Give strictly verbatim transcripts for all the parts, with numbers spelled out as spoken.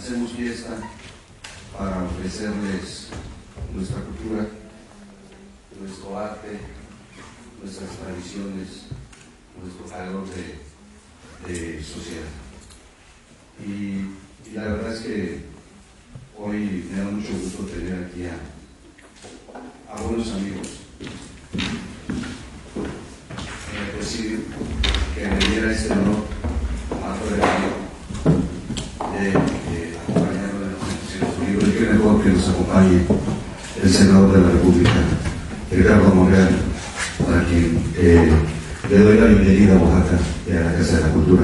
hacemos fiesta para ofrecerles nuestra cultura, nuestro arte, nuestras tradiciones, nuestro calor de, de sociedad. Y, y la verdad es que hoy me da mucho gusto tener aquí a, a buenos amigos. Eh, decir que me diera este honor a todo el equipo de, de acompañarnos en los instituciones unidos, y que mejor que nos acompañe el senador de la República, Ricardo Monreal, a quien eh, le doy la bienvenida a Oaxaca y a la Casa de la Cultura.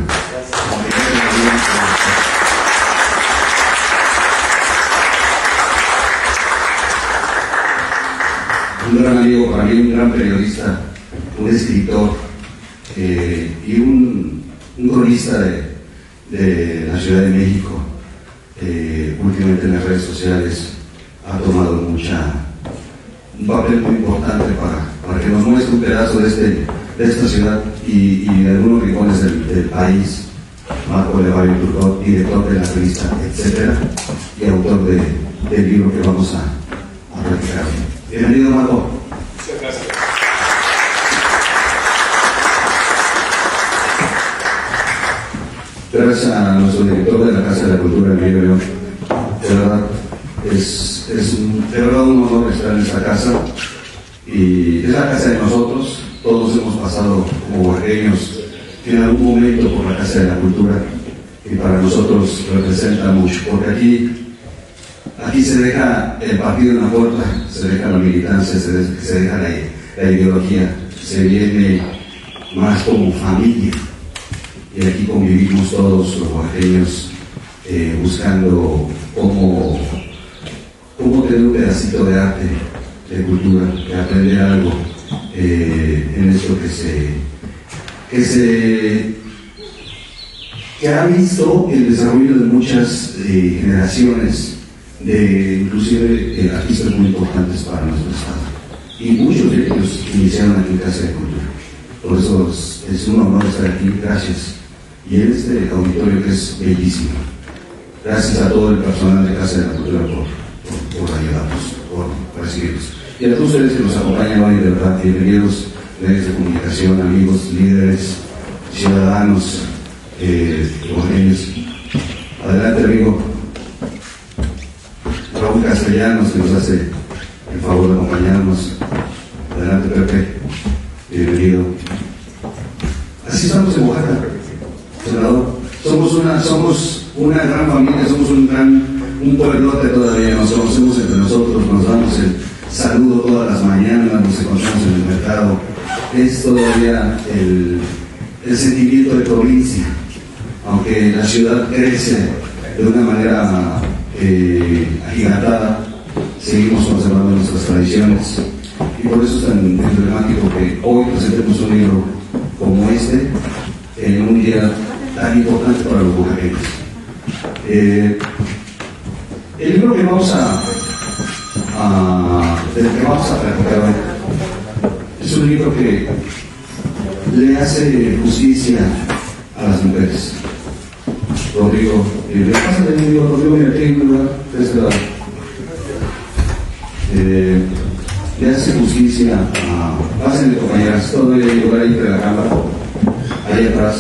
Un gran amigo para mí, un gran periodista, un escritor eh, y un, un cronista de, de la Ciudad de México. Eh, últimamente en las redes sociales ha tomado mucha, un papel muy importante para, para que nos muestre un pedazo de, este, de esta ciudad y, y de algunos rincones del, del país. Marco Levario Turcot, director de la revista Etcétera y autor de, del libro que vamos a, a platicar. Bienvenido, Marco. Muchas gracias. Gracias a nuestro director de la Casa de la Cultura, Emilio León. De verdad, es, es un, de verdad un honor estar en esta casa. Y es la casa de nosotros. Todos hemos pasado como oaxaqueños en algún momento por la Casa de la Cultura. Y para nosotros representa mucho, porque aquí Aquí se deja el partido en la puerta, se deja la militancia, se, de, se deja la, la ideología, se viene más como familia. Y aquí convivimos todos los oaxaqueños eh, buscando cómo, cómo tener un pedacito de arte, de cultura, de aprender algo eh, en esto que se, que se que ha visto el desarrollo de muchas eh, generaciones, de inclusive eh, artistas muy importantes para nuestro estado, y muchos de ellos iniciaron aquí en Casa de Cultura. Por eso es, es un honor estar aquí. Gracias. Y en este auditorio que es bellísimo. Gracias a todo el personal de Casa de la Cultura por, por, por ayudarnos, por recibirnos. Y a todos ustedes que nos acompañan hoy, de verdad, bienvenidos, medios de comunicación, amigos, líderes, ciudadanos, eh, oaxaqueños. Adelante, amigo Raúl Castellanos, que nos hace el favor de acompañarnos. Adelante, Pepe, bienvenido. Así estamos en Oaxaca, senador. Somos una, somos una gran familia, somos un gran, un pueblote todavía. Nos conocemos entre nosotros, nos damos el saludo todas las mañanas, nos encontramos en el mercado. Es todavía el, el sentimiento de provincia, aunque la ciudad crece de una manera Eh, agigantada, seguimos conservando nuestras tradiciones, y por eso es tan emblemático que hoy presentemos un libro como este en un día tan importante para los oaxaqueños. Eh, el libro que vamos a, a del que vamos a platicar hoy es un libro que le hace justicia a las mujeres. Rodrigo, eh, le pasa de mí, Rodrigo, mira, aquí en un lugar, de este lado. Eh, le hace justicia a. Pásenle, compañeras, todo el lugar ahí entre la cámara, ahí atrás.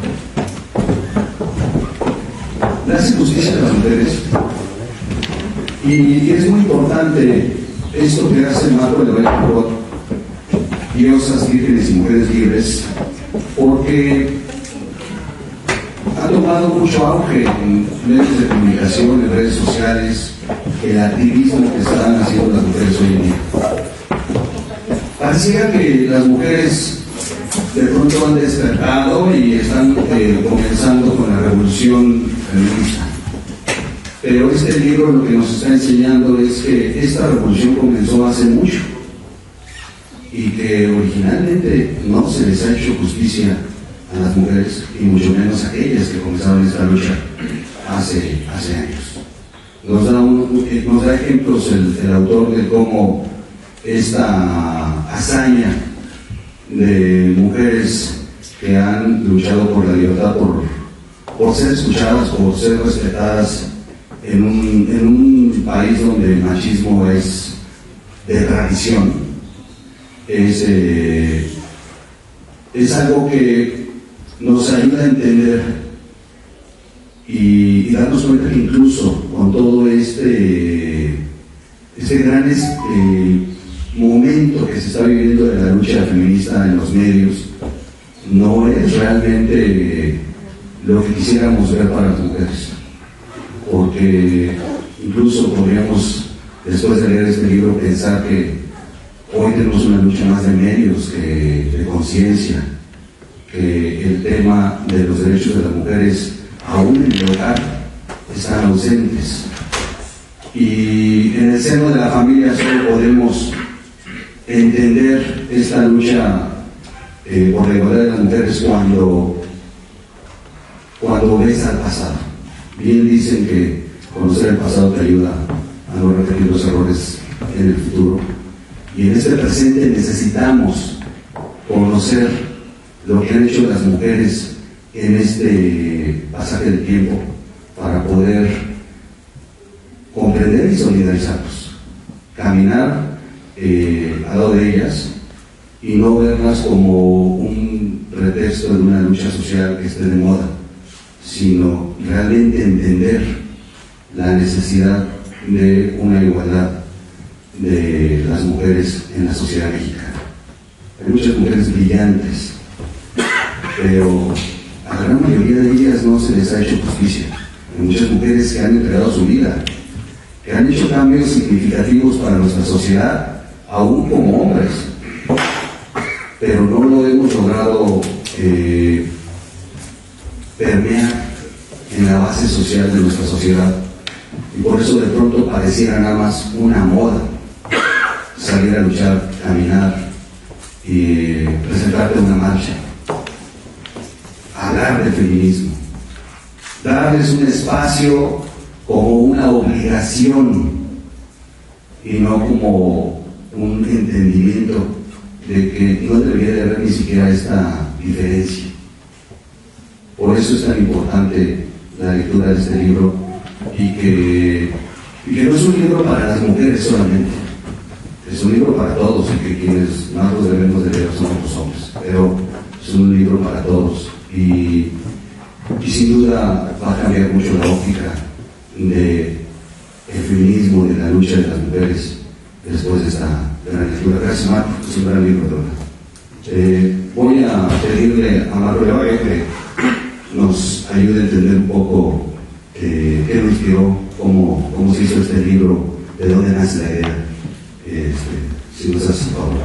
Le hace justicia a las mujeres. Y, y es muy importante esto que hace Marco Levario Turcot, Diosas, Vírgenes y Mujeres Libres, porque ha tomado mucho auge en medios de comunicación, en redes sociales, el activismo que están haciendo las mujeres hoy en día. Parecía que las mujeres de pronto han despertado y están eh, comenzando con la revolución feminista. Pero este libro lo que nos está enseñando es que esta revolución comenzó hace mucho y que originalmente no se les ha hecho justicia a las mujeres, y mucho menos a aquellas que comenzaron esta lucha hace, hace años. Nos da, un, nos da ejemplos el, el autor de cómo esta hazaña de mujeres que han luchado por la libertad, por, por ser escuchadas, por ser respetadas, en un, en un país donde el machismo es de tradición, es, eh, es algo que nos ayuda a entender y, y darnos cuenta que incluso con todo este, este gran este, momento que se está viviendo de la lucha feminista en los medios, no es realmente lo que quisiéramos ver para las mujeres, porque incluso podríamos, después de leer este libro, pensar que hoy tenemos una lucha más de medios que de conciencia, que el tema de los derechos de las mujeres, aún en el hogar, están ausentes. Y en el seno de la familia solo podemos entender esta lucha eh, por la igualdad de las mujeres cuando, cuando ves al pasado. Bien dicen que conocer el pasado te ayuda a no repetir los errores en el futuro. Y en este presente necesitamos conocer lo que han hecho las mujeres en este pasaje del tiempo para poder comprender y solidarizarnos, caminar eh, al lado de ellas y no verlas como un pretexto de una lucha social que esté de moda, sino realmente entender la necesidad de una igualdad de las mujeres en la sociedad mexicana. Hay muchas mujeres brillantes, pero a la gran mayoría de ellas no se les ha hecho justicia. Hay muchas mujeres que han entregado su vida, que han hecho cambios significativos para nuestra sociedad, aún como hombres, pero no lo hemos logrado eh, permear en la base social de nuestra sociedad, y por eso de pronto pareciera nada más una moda salir a luchar, caminar y presentarte en una marcha, hablar de feminismo, darles un espacio como una obligación y no como un entendimiento de que no debería de haber ni siquiera esta diferencia. Por eso es tan importante la lectura de este libro, y que, y que no es un libro para las mujeres solamente, es un libro para todos, y que quienes más los debemos de leer son los hombres, pero es un libro para todos, y, y sin duda va a cambiar mucho la óptica del feminismo, de la lucha de las mujeres después de esta gran lectura. Gracias, Marco, es un gran libro. Eh, voy a pedirle a Marco Levalle que nos ayude a entender un poco eh, qué lo inspiró, cómo, cómo se hizo este libro, de dónde nace la idea. Este, si nos haces favor.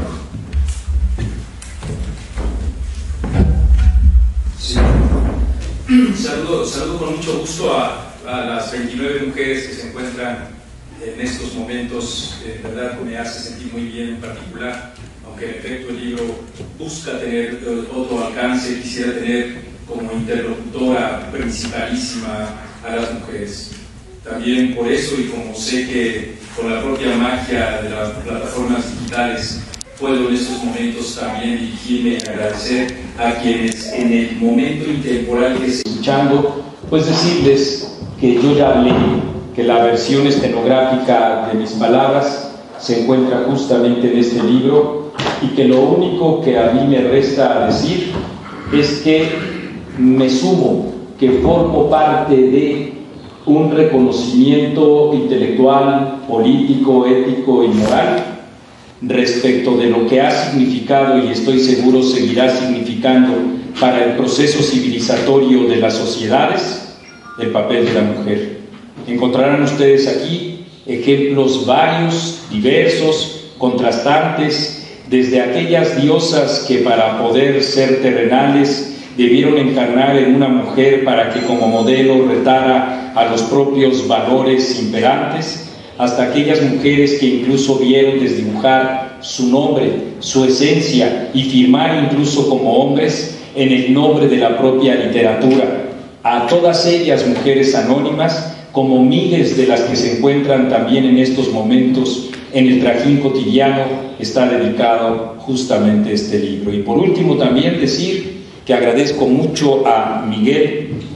Sí. Saludo, saludo con mucho gusto a, a las veintinueve mujeres que se encuentran en estos momentos. En verdad me hace sentir muy bien en particular, aunque en efecto el libro busca tener otro alcance. Quisiera tener como interlocutora principalísima a las mujeres. También por eso, y como sé que con la propia magia de las plataformas digitales puedo en estos momentos también dirigirme y agradecer a quienes en el momento intemporal que se escuchando, pues decirles que yo ya hablé, que la versión estenográfica de mis palabras se encuentra justamente en este libro, y que lo único que a mí me resta decir es que me sumo, que formo parte de un reconocimiento intelectual, político, ético y moral respecto de lo que ha significado, y estoy seguro seguirá significando para el proceso civilizatorio de las sociedades, el papel de la mujer. Encontrarán ustedes aquí ejemplos varios, diversos, contrastantes, desde aquellas diosas que para poder ser terrenales debieron encarnar en una mujer para que como modelo retara a los propios valores imperantes, hasta aquellas mujeres que incluso vieron desdibujar su nombre, su esencia, y firmar incluso como hombres en el nombre de la propia literatura. A todas ellas, mujeres anónimas, como miles de las que se encuentran también en estos momentos en el trajín cotidiano, está dedicado justamente este libro. Y por último también decir que agradezco mucho a Miguel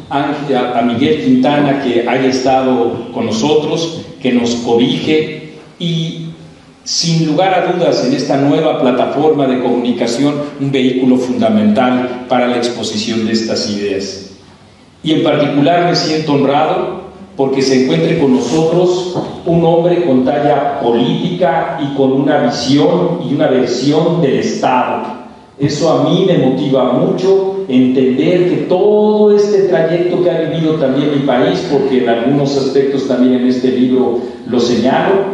a Miguel Quintana, que haya estado con nosotros, que nos cobije y sin lugar a dudas en esta nueva plataforma de comunicación un vehículo fundamental para la exposición de estas ideas. Y en particular me siento honrado porque se encuentre con nosotros un hombre con talla política y con una visión y una versión del Estado. Eso a mí me motiva mucho, entender que todo este trayecto que ha vivido también mi país, porque en algunos aspectos también en este libro lo señalo,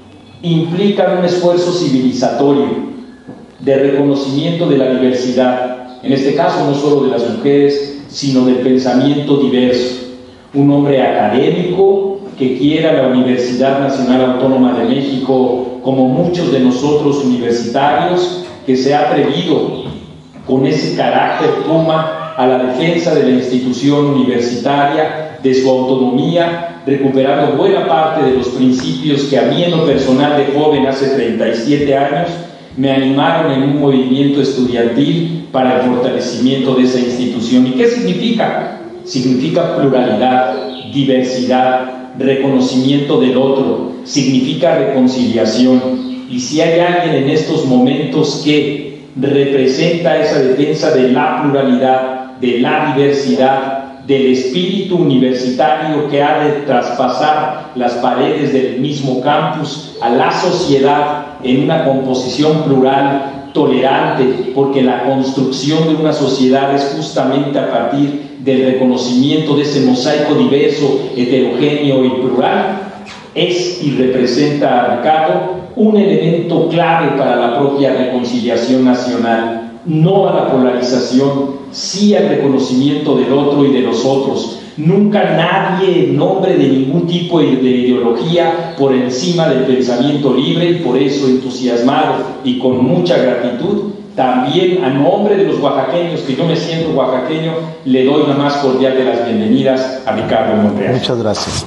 implica un esfuerzo civilizatorio de reconocimiento de la diversidad, en este caso no solo de las mujeres, sino del pensamiento diverso. Un hombre académico que quiera la Universidad Nacional Autónoma de México, como muchos de nosotros universitarios, que se ha atrevido con ese carácter puma a la defensa de la institución universitaria, de su autonomía, recuperando buena parte de los principios que a mí en lo personal de joven, hace treinta y siete años, me animaron en un movimiento estudiantil para el fortalecimiento de esa institución. ¿Y qué significa? Significa pluralidad, diversidad, reconocimiento del otro, significa reconciliación. Y si hay alguien en estos momentos que representa esa defensa de la pluralidad, de la diversidad, del espíritu universitario que ha de traspasar las paredes del mismo campus a la sociedad en una composición plural, tolerante, porque la construcción de una sociedad es justamente a partir del reconocimiento de ese mosaico diverso, heterogéneo y plural, es y representa a Ricardo un elemento clave para la propia reconciliación nacional, no a la polarización, sí al reconocimiento del otro y de los otros. Nunca nadie en nombre de ningún tipo de ideología por encima del pensamiento libre, y por eso entusiasmado y con mucha gratitud, también a nombre de los oaxaqueños, que yo me siento oaxaqueño, le doy la más cordial de las bienvenidas a Ricardo Monreal. Muchas gracias.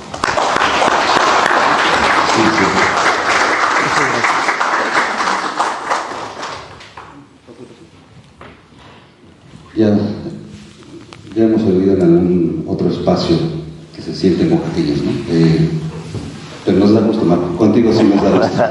Ya, ya hemos oído en algún otro espacio que se sienten oaxaqueños, ¿no? Eh, pero nos da gusto, Marco. Contigo sí nos da gusto.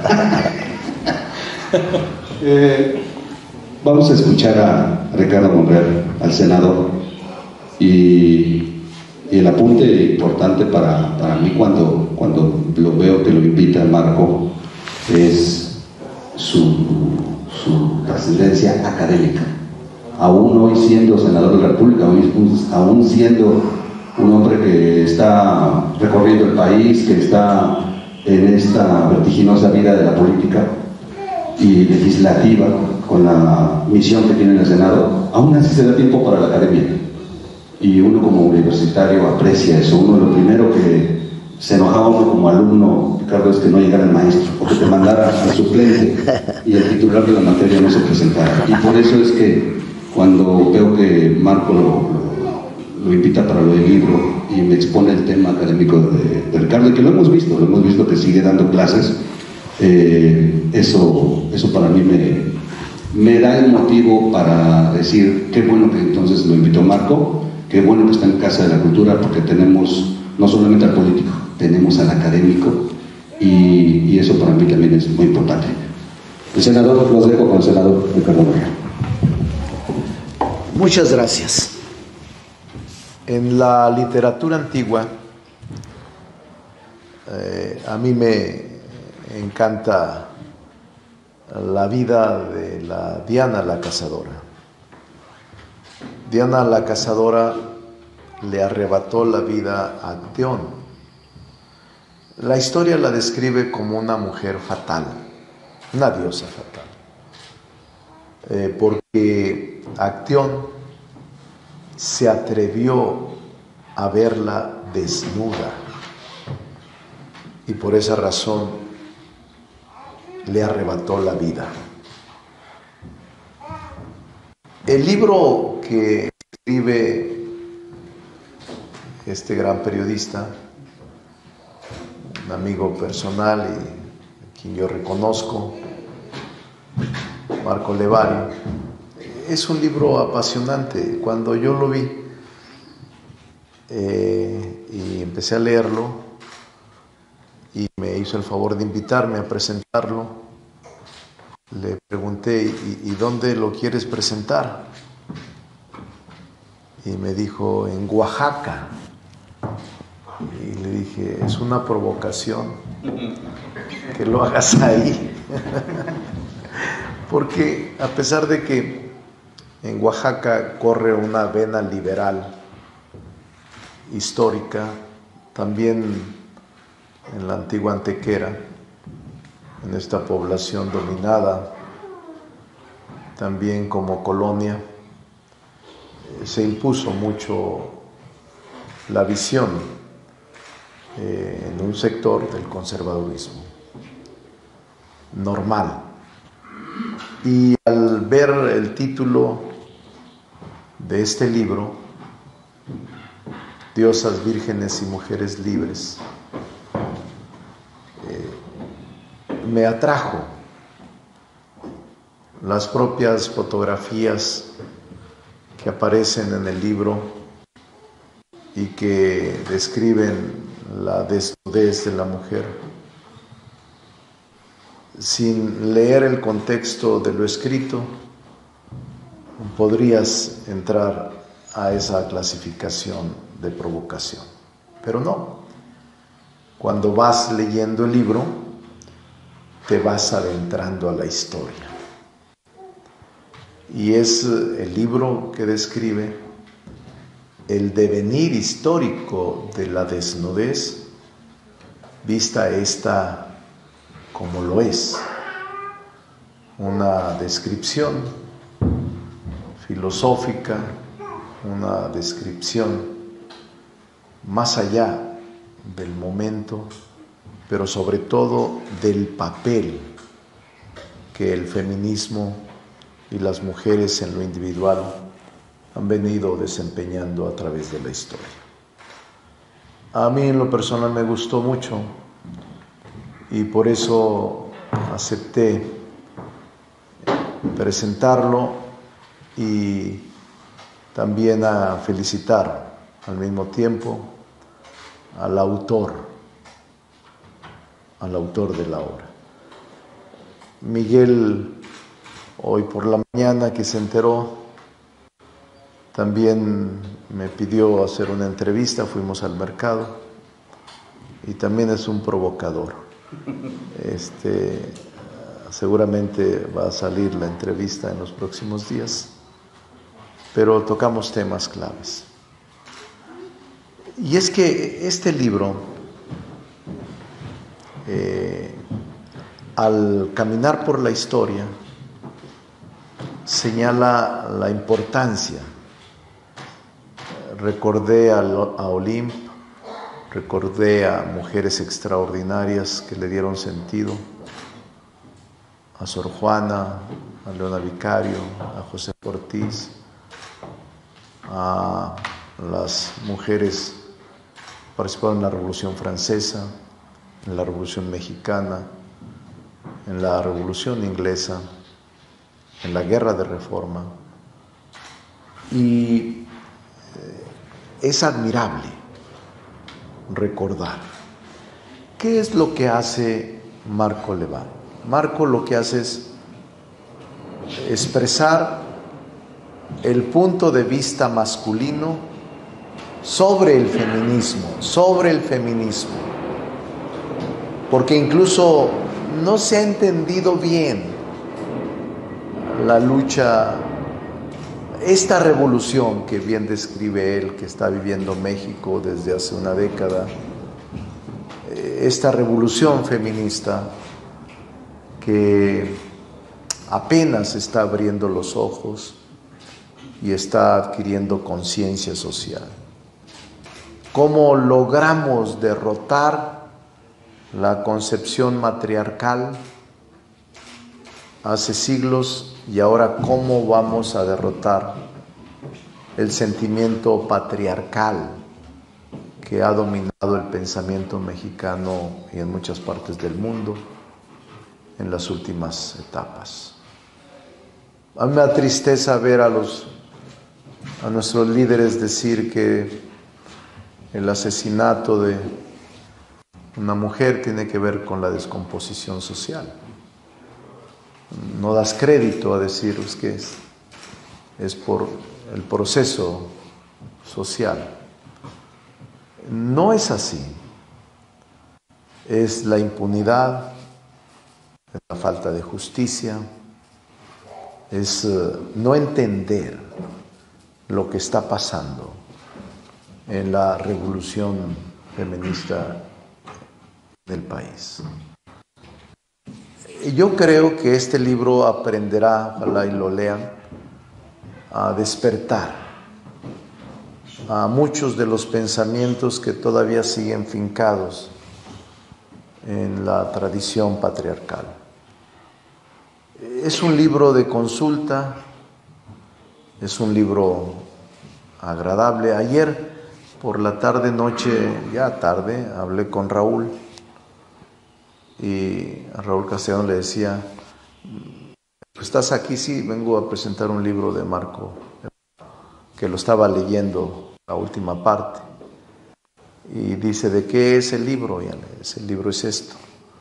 eh, vamos a escuchar a Ricardo Monreal, al senador, y, y el apunte importante para, para mí cuando, cuando lo veo que lo invita Marco es su, su trascendencia académica. Aún hoy siendo senador de la República, aún siendo un hombre que está recorriendo el país, que está en esta vertiginosa vida de la política y legislativa, con la misión que tiene en el Senado, aún así se da tiempo para la academia. Y uno como universitario aprecia eso. Uno lo primero que se enojaba uno como alumno, Ricardo, es que no llegara el maestro, o que te mandara al suplente y el titular de la materia no se presentara. Y por eso es que cuando veo que Marco lo, lo, lo invita para lo del libro y me expone el tema académico de, de Ricardo, y que lo hemos visto, lo hemos visto que sigue dando clases, eh, eso, eso para mí me, me da el motivo para decir qué bueno que entonces lo invitó Marco, qué bueno que está en Casa de la Cultura, porque tenemos no solamente al político, tenemos al académico, y, y eso para mí también es muy importante. El senador, los dejo con el senador Ricardo Monreal. Muchas gracias. En la literatura antigua, eh, a mí me encanta la vida de la Diana la Cazadora. Diana la Cazadora le arrebató la vida a Acteón. La historia la describe como una mujer fatal, una diosa fatal, eh, porque Acteón se atrevió a verla desnuda y por esa razón le arrebató la vida. El libro que escribe este gran periodista, un amigo personal y a quien yo reconozco, Marco Levario, es un libro apasionante. Cuando yo lo vi, eh, y empecé a leerlo y me hizo el favor de invitarme a presentarlo. Le pregunté, ¿y, y dónde lo quieres presentar? Y me dijo, en Oaxaca. Y le dije, es una provocación que lo hagas ahí. Porque a pesar de que en Oaxaca corre una vena liberal histórica, también en la antigua Antequera, en esta población dominada también como colonia, se impuso mucho la visión eh, en un sector del conservadurismo normal. Y al ver el título de este libro, Diosas, Vírgenes y Mujeres Libres, eh, me atrajo. Las propias fotografías que aparecen en el libro y que describen la desnudez de la mujer, sin leer el contexto de lo escrito, podrías entrar a esa clasificación de provocación. Pero no. Cuando vas leyendo el libro, te vas adentrando a la historia. Y es el libro que describe el devenir histórico de la desnudez, vista esta como lo es, una descripción filosófica, una descripción más allá del momento, pero sobre todo del papel que el feminismo y las mujeres en lo individual han venido desempeñando a través de la historia. A mí en lo personal me gustó mucho y por eso acepté presentarlo y también a felicitar al mismo tiempo al autor, al autor de la obra. Miguel, hoy por la mañana que se enteró, también me pidió hacer una entrevista, fuimos al mercado y también es un provocador. Este, seguramente va a salir la entrevista en los próximos días, pero tocamos temas claves. Y es que este libro, eh, al caminar por la historia, señala la importancia. Recordé a, a Olympe, recordé a mujeres extraordinarias que le dieron sentido, a Sor Juana, a Leona Vicario, a José Ortiz, a las mujeres que participaron en la Revolución Francesa, en la Revolución Mexicana, en la Revolución Inglesa, en la Guerra de Reforma. Y es admirable recordar. ¿Qué es lo que hace Marco Levan? Marco lo que hace es expresar el punto de vista masculino sobre el feminismo, sobre el feminismo, porque incluso no se ha entendido bien la lucha, esta revolución que bien describe él, que está viviendo México desde hace una década, esta revolución feminista que apenas está abriendo los ojos y está adquiriendo conciencia social. ¿Cómo logramos derrotar la concepción matriarcal hace siglos y ahora cómo vamos a derrotar el sentimiento patriarcal que ha dominado el pensamiento mexicano y en muchas partes del mundo en las últimas etapas? A mí me da tristeza ver a los a nuestros líderes decir que el asesinato de una mujer tiene que ver con la descomposición social. No das crédito a decir que es, es por el proceso social. No es así. Es la impunidad, es la falta de justicia, es uh, no entender lo que está pasando en la revolución feminista del país. Yo creo que este libro aprenderá, ojalá y lo lean, a despertar a muchos de los pensamientos que todavía siguen fincados en la tradición patriarcal. Es un libro de consulta, es un libro agradable. Ayer por la tarde, noche, ya tarde, hablé con Raúl y a Raúl Castellano le decía, ¿estás aquí? Sí, vengo a presentar un libro de Marco, que lo estaba leyendo, la última parte. Y dice, ¿de qué es el libro? Y el libro es esto.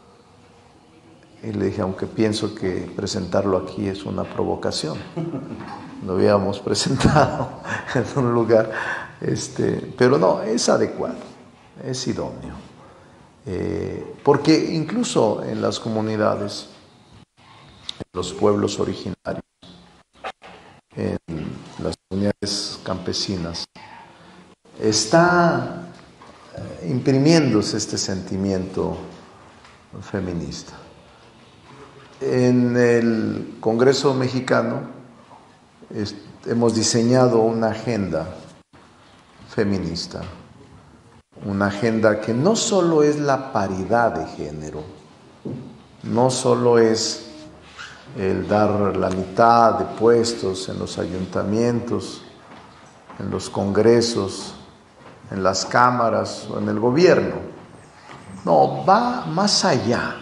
Y le dije, aunque pienso que presentarlo aquí es una provocación. Lo habíamos presentado en un lugar, este, pero no, es adecuado, es idóneo. Eh, porque incluso en las comunidades, en los pueblos originarios, en las comunidades campesinas, está imprimiéndose este sentimiento feminista. En el Congreso mexicano es, hemos diseñado una agenda feminista, una agenda que no solo es la paridad de género, no solo es el dar la mitad de puestos en los ayuntamientos, en los congresos, en las cámaras o en el gobierno. No, va más allá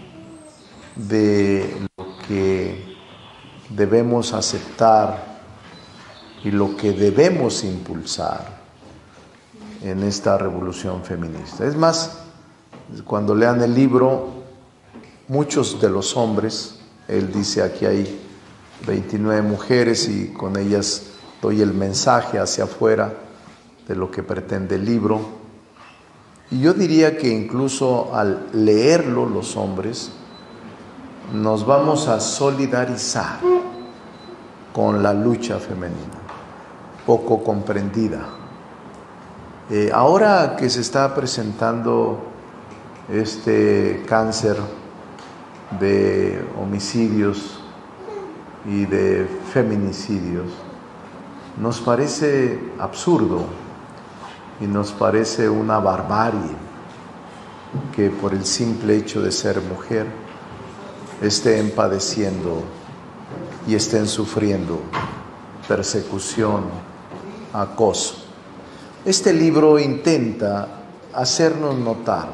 de lo que debemos aceptar y lo que debemos impulsar en esta revolución feminista. Es más, cuando lean el libro, muchos de los hombres, él dice aquí hay veintinueve mujeres y con ellas doy el mensaje hacia afuera de lo que pretende el libro. Y yo diría que incluso al leerlo los hombres nos vamos a solidarizar con la lucha femenina, poco comprendida. Eh, ahora que se está presentando este cáncer de homicidios y de feminicidios, nos parece absurdo y nos parece una barbarie que por el simple hecho de ser mujer estén padeciendo y estén sufriendo persecución, acoso. Este libro intenta hacernos notar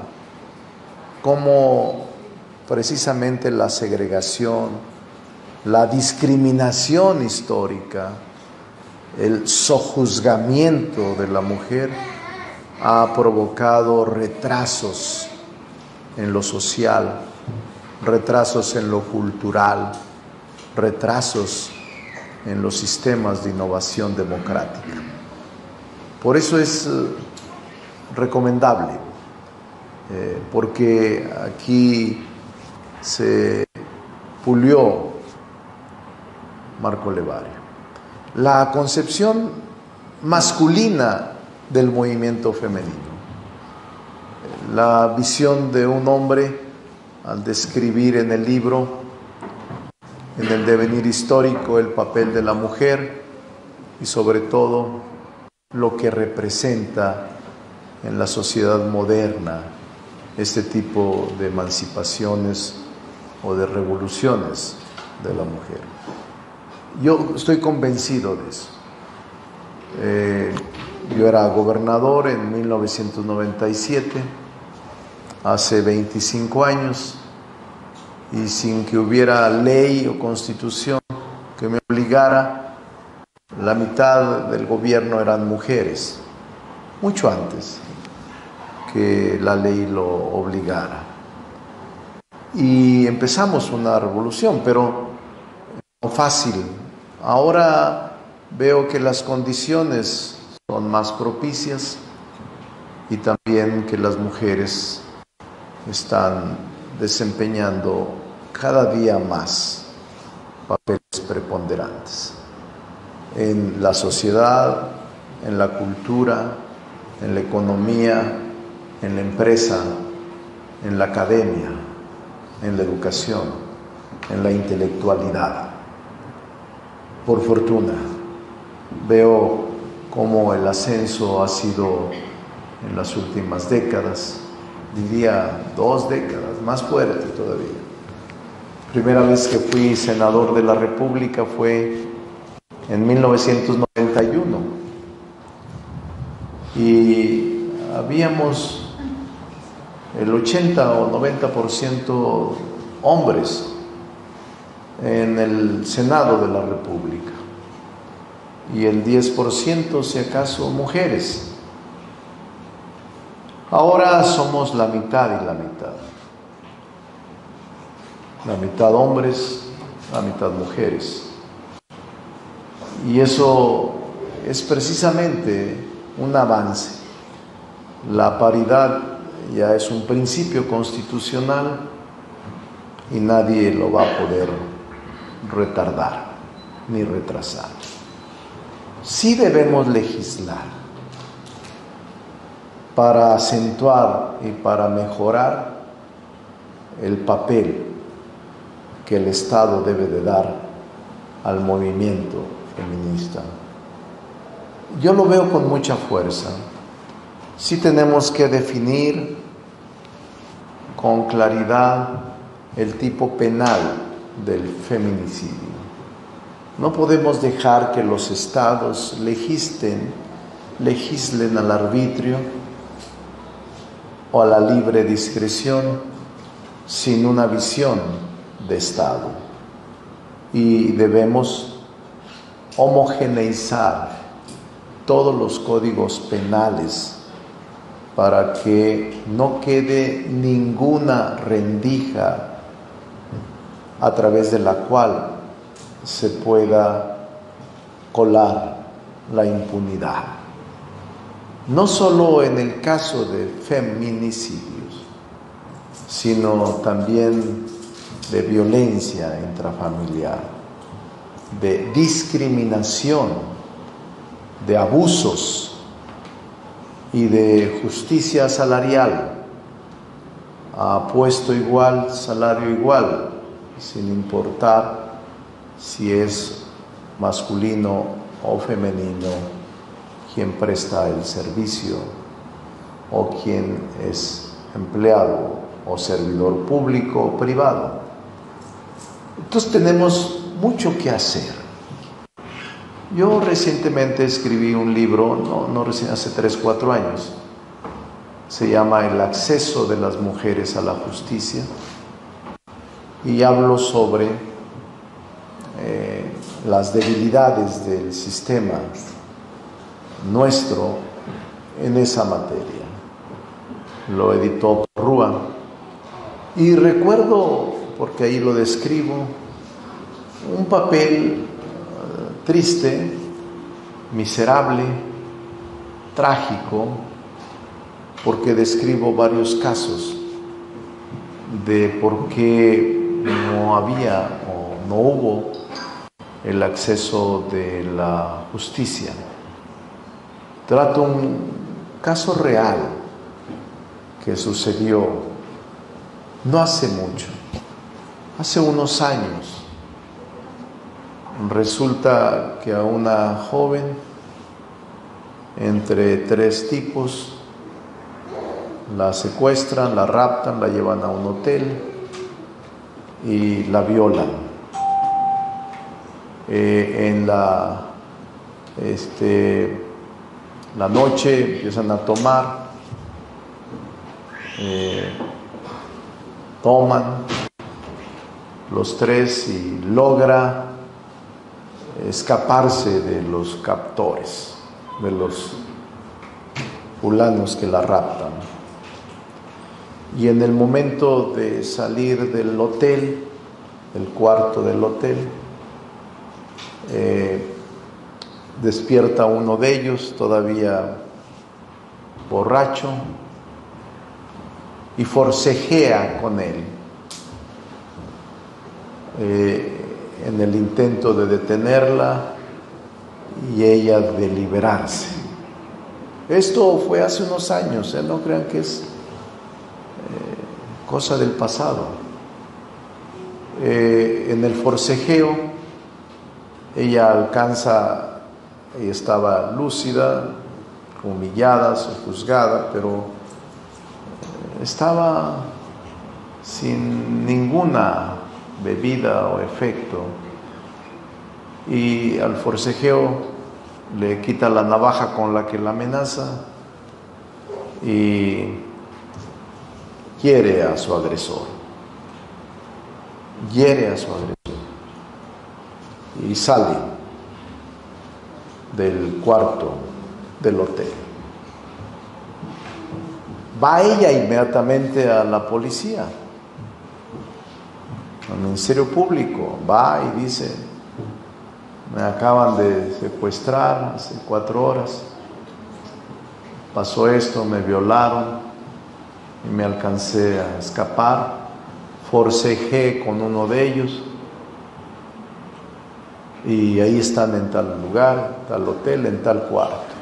cómo precisamente la segregación, la discriminación histórica, el sojuzgamiento de la mujer ha provocado retrasos en lo social, retrasos en lo cultural, retrasos en los sistemas de innovación democrática. Por eso es recomendable, eh, porque aquí se pulió Marco Levario la concepción masculina del movimiento femenino, la visión de un hombre al describir en el libro, en el devenir histórico, el papel de la mujer y sobre todo lo que representa en la sociedad moderna este tipo de emancipaciones o de revoluciones de la mujer. Yo estoy convencido de eso. Eh, yo era gobernador en mil novecientos noventa y siete, hace veinticinco años, y sin que hubiera ley o constitución que me obligara, la mitad del gobierno eran mujeres. mucho antes que la ley lo obligara. Y empezamos una revolución, pero no fácil. Ahora veo que las condiciones son más propicias y también que las mujeres están desempeñando cada día más papeles preponderantes en la sociedad, en la cultura, en la economía, en la empresa, en la academia, en la educación, en la intelectualidad. Por fortuna, veo cómo el ascenso ha sido en las últimas décadas, diría dos décadas, más fuerte todavía. Primera vez que fui senador de la República fue en mil novecientos noventa y uno y habíamos el ochenta o noventa por ciento hombres en el Senado de la República y el diez por ciento si acaso mujeres. Ahora somos la mitad y la mitad. La mitad hombres, la mitad mujeres. Y eso es precisamente un avance. La paridad ya es un principio constitucional y nadie lo va a poder retardar ni retrasar. Sí debemos legislar para acentuar y para mejorar el papel que el Estado debe de dar al movimiento feminista. Yo lo veo con mucha fuerza. Sí tenemos que definir con claridad el tipo penal del feminicidio. No podemos dejar que los estados legislen, legislen al arbitrio o a la libre discreción sin una visión de Estado. Y debemos homogeneizar todos los códigos penales para que no quede ninguna rendija a través de la cual se pueda colar la impunidad. No solo en el caso de feminicidios, sino también de violencia intrafamiliar, de discriminación, de abusos y de justicia salarial, a puesto igual, salario igual, sin importar si es masculino o femenino quien presta el servicio o quien es empleado o servidor público o privado. Entonces tenemos mucho que hacer. Yo recientemente escribí un libro, no, no recién, hace tres, cuatro años, se llama El acceso de las mujeres a la justicia, y hablo sobre eh, las debilidades del sistema nuestro en esa materia. Lo editó Rúa, y recuerdo, porque ahí lo describo, un papel uh, triste, miserable, trágico, porque describo varios casos de por qué no había o no hubo el acceso de la justicia. Trato un caso real que sucedió no hace mucho, hace unos años. Resulta que a una joven, entre tres tipos, la secuestran, la raptan, la llevan a un hotel y la violan. Eh, en la, este, la noche empiezan a tomar, eh, toman los tres y logra escaparse de los captores, de los fulanos que la raptan. Y en el momento de salir del hotel, el cuarto del hotel, eh, despierta uno de ellos, todavía borracho, y forcejea con él eh, en el intento de detenerla y ella de liberarse. Esto fue hace unos años, ¿eh? No crean que es eh, cosa del pasado. Eh, en el forcejeo ella alcanza, ella estaba lúcida, humillada, sojuzgada, pero estaba sin ninguna bebida o efecto, y al forcejeo le quita la navaja con la que la amenaza y hiere a su agresor, hiere a su agresor y sale del cuarto del hotel. Va ella inmediatamente a la policía, al Ministerio Público, va y dice: me acaban de secuestrar hace cuatro horas, pasó esto, me violaron y me alcancé a escapar, forcejé con uno de ellos y ahí están en tal lugar, tal hotel, en tal cuarto.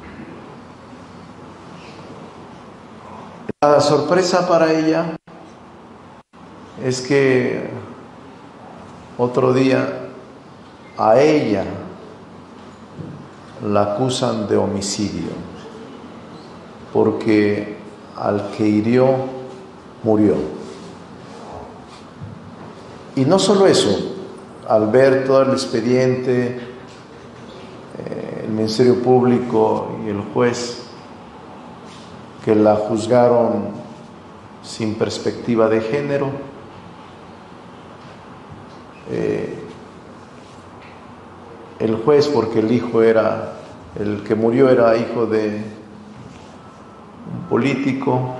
La sorpresa para ella es que otro día a ella la acusan de homicidio, porque al que hirió murió. Y no solo eso, al ver todo el expediente, eh, el Ministerio Público y el juez, que la juzgaron sin perspectiva de género, eh, el juez, porque el hijo era, el que murió era hijo de un político,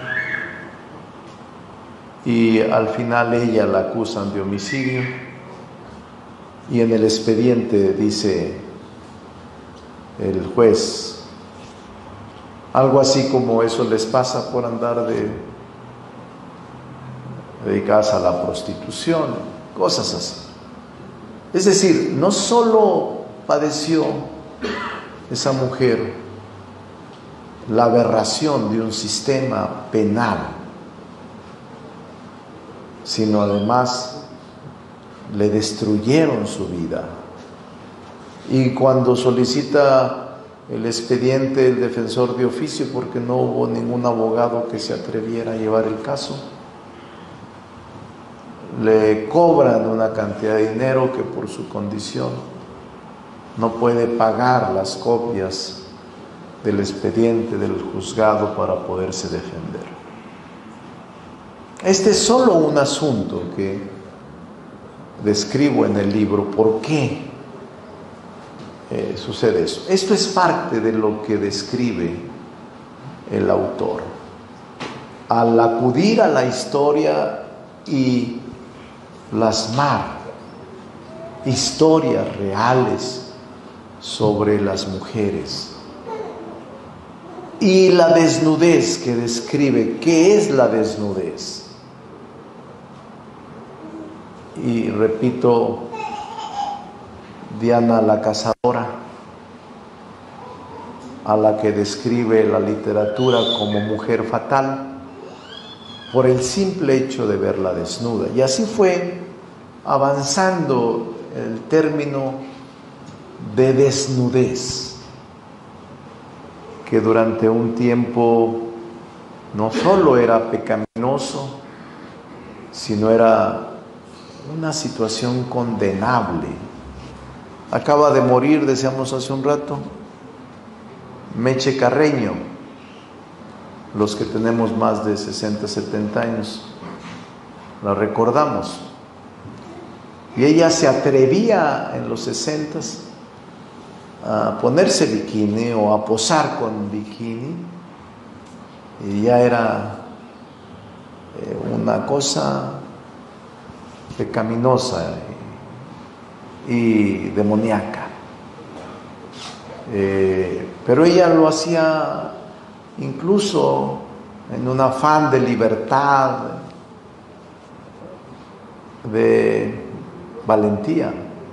y al final ella la acusan de homicidio, y en el expediente dice el juez algo así como: eso les pasa por andar de dedicadas a la prostitución, cosas así. Es decir, no solo padeció esa mujer la aberración de un sistema penal, sino además le destruyeron su vida. Y cuando solicita el expediente el defensor de oficio, porque no hubo ningún abogado que se atreviera a llevar el caso, le cobran una cantidad de dinero que por su condición no puede pagar las copias del expediente del juzgado para poderse defender. Este es solo un asunto que describo en el libro. ¿Por qué eh, sucede eso? Esto es parte de lo que describe el autor. Al acudir a la historia y plasmar historias reales sobre las mujeres y la desnudez que describe, ¿qué es la desnudez? Y repito, Diana la Cazadora, a la que describe la literatura como mujer fatal, por el simple hecho de verla desnuda. Y así fue avanzando el término de desnudez, que durante un tiempo no solo era pecaminoso, sino era una situación condenable. Acaba de morir, decíamos hace un rato, Meche Carreño. Los que tenemos más de sesenta, setenta años la recordamos. Y ella se atrevía en los sesentas a ponerse bikini o a posar con bikini y ya era eh, una cosa pecaminosa y, y demoníaca. Eh, pero ella lo hacía incluso en un afán de libertad, de valentía.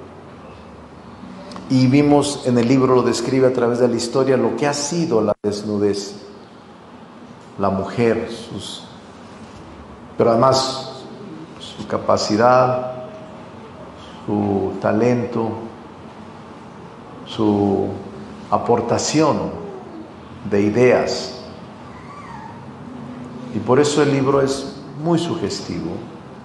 Y vimos en el libro, lo describe a través de la historia, lo que ha sido la desnudez, la mujer, sus, pero además su capacidad, su talento, su aportación de ideas. Y por eso el libro es muy sugestivo,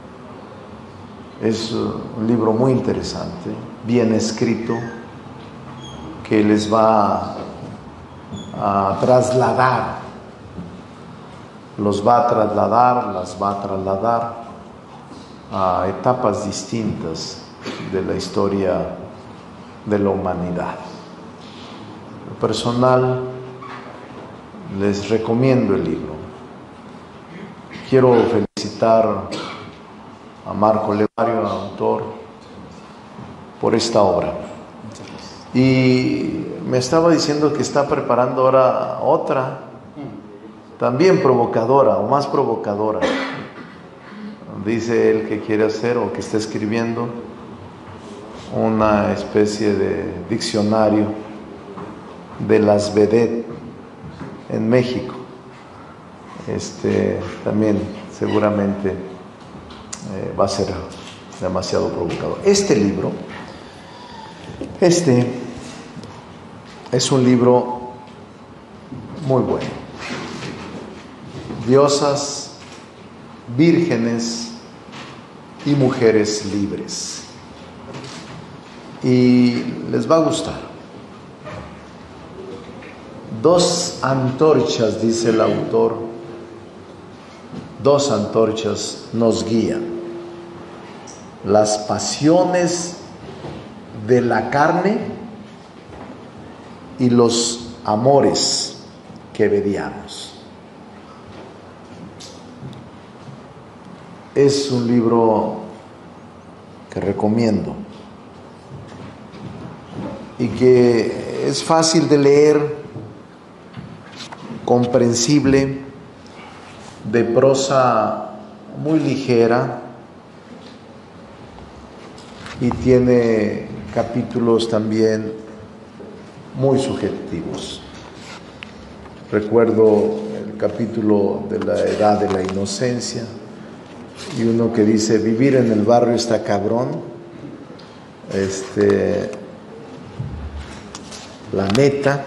es un libro muy interesante, bien escrito, que les va a trasladar, los va a trasladar, las va a trasladar a etapas distintas de la historia de la humanidad. En lo personal, les recomiendo el libro. Quiero felicitar a Marco Levario, autor, por esta obra. Y me estaba diciendo que está preparando ahora otra, también provocadora o más provocadora. Dice él que quiere hacer o que está escribiendo una especie de diccionario de las vedettes en México. Este, también seguramente eh, va a ser demasiado provocador. Este libro, este es un libro muy bueno. Diosas, vírgenes y mujeres libres. Y les va a gustar. Dos antorchas, dice el autor, dos antorchas nos guían. Las pasiones de la carne y los amores que veíamos. Es un libro que recomiendo y que es fácil de leer, comprensible, de prosa muy ligera, y tiene capítulos también muy subjetivos. Recuerdo el capítulo de la edad de la inocencia y uno que dice: vivir en el barrio está cabrón, este, la neta,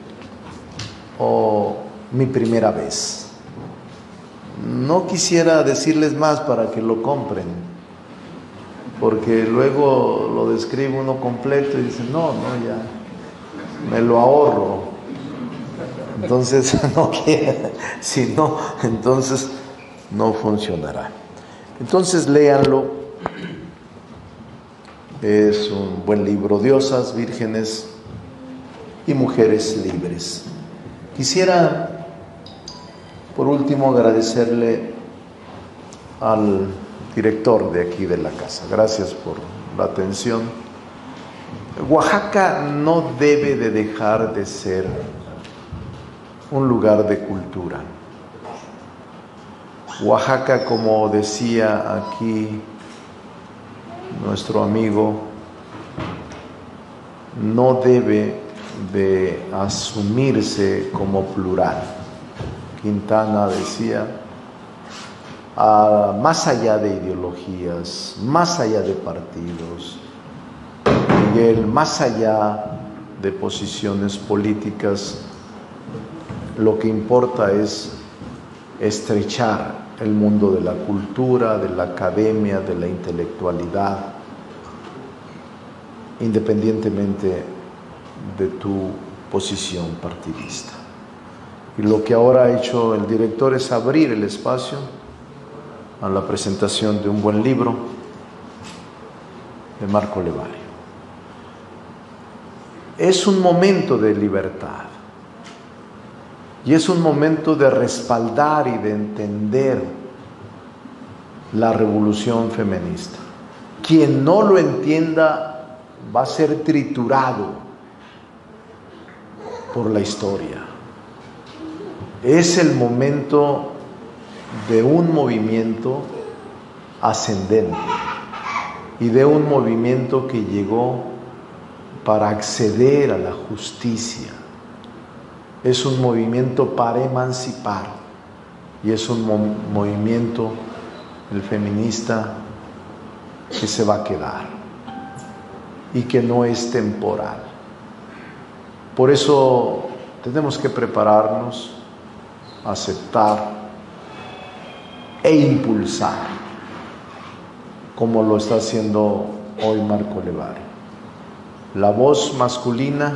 o mi primera vez. No quisiera decirles más para que lo compren, porque luego lo describe uno completo y dice: no, no, ya me lo ahorro. Entonces no quiero, si no, entonces no funcionará. Entonces léanlo, es un buen libro. Diosas, vírgenes y mujeres libres. Quisiera, por último, agradecerle al director de aquí de la casa. Gracias por la atención. Oaxaca no debe de dejar de ser un lugar de cultura. Oaxaca, como decía aquí nuestro amigo, no debe de asumirse como plural. Quintana decía: ah, más allá de ideologías, más allá de partidos, Miguel, más allá de posiciones políticas, lo que importa es estrechar el mundo de la cultura, de la academia, de la intelectualidad, independientemente de tu posición partidista. Y lo que ahora ha hecho el director es abrir el espacio a la presentación de un buen libro de Marco Levario. Es un momento de libertad. Y es un momento de respaldar y de entender la revolución feminista. Quien no lo entienda va a ser triturado por la historia. Es el momento de un movimiento ascendente y de un movimiento que llegó para acceder a la justicia. Es un movimiento para emancipar y es un mo- movimiento, el feminista, que se va a quedar y que no es temporal. Por eso tenemos que prepararnos, aceptar e impulsar, como lo está haciendo hoy Marco Levari. La voz masculina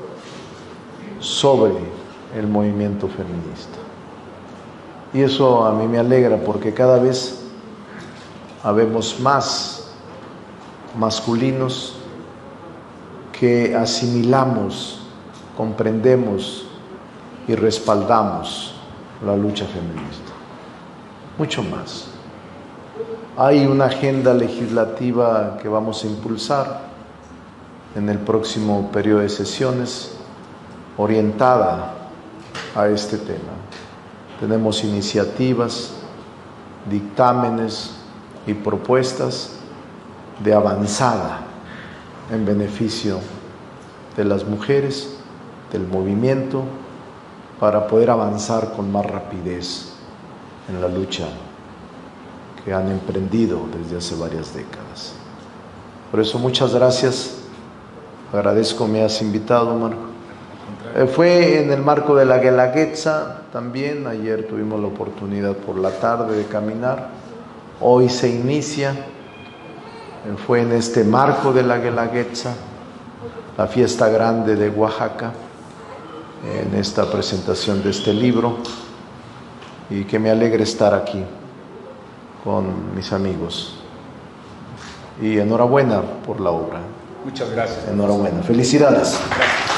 sobre el movimiento feminista. Y eso a mí me alegra porque cada vez habemos más masculinos que asimilamos, comprendemos y respaldamos la lucha feminista. Mucho más. Hay una agenda legislativa que vamos a impulsar en el próximo periodo de sesiones orientada a este tema. Tenemos iniciativas, dictámenes y propuestas de avanzada en beneficio de las mujeres, del movimiento, para poder avanzar con más rapidez en la lucha que han emprendido desde hace varias décadas. Por eso muchas gracias, agradezco me has invitado, Marco. Eh, fue en el marco de la Guelaguetza también, ayer tuvimos la oportunidad por la tarde de caminar, hoy se inicia, eh, fue en este marco de la Guelaguetza, la fiesta grande de Oaxaca, en esta presentación de este libro, y que me alegra estar aquí con mis amigos. Y enhorabuena por la obra. Muchas gracias. Enhorabuena. Felicidades. Gracias.